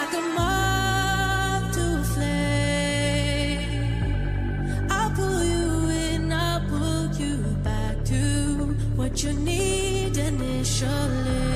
like a moth to a flame. I'll pull you in, I'll pull you back to what you need initially.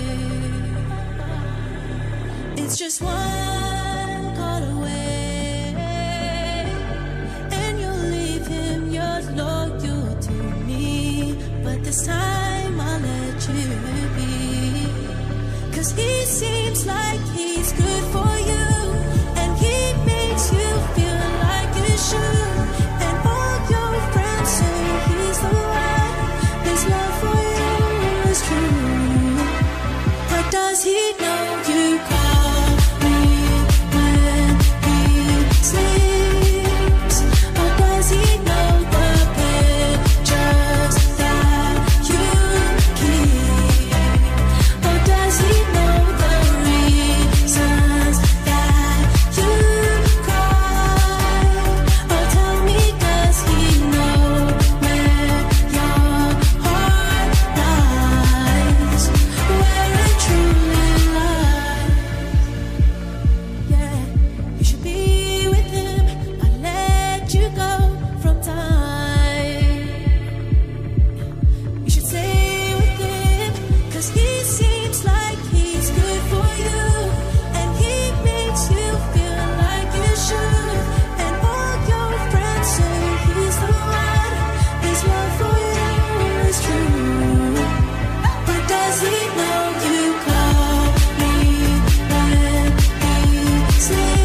It's just one call away, and you'll leave him, you're loyal to me. But this time I'll let you be, 'cause he seems like he's good for you, and he makes you feel like you should. And all your friends say he's the one, his love for you is true. But does he know you call me when he sleeps? Or does he know the pictures that you keep? Or does he know the reasons that you cry? Or tell me, does he know where your heart lies? Where it truly lies? Yeah, you should be with him. I let you go from time. You should stay with him, 'cause he seems like he's good for you, and he makes you feel like you should. And all your friends say he's the one, his love for you is true. But does he know you call me when he sleeps?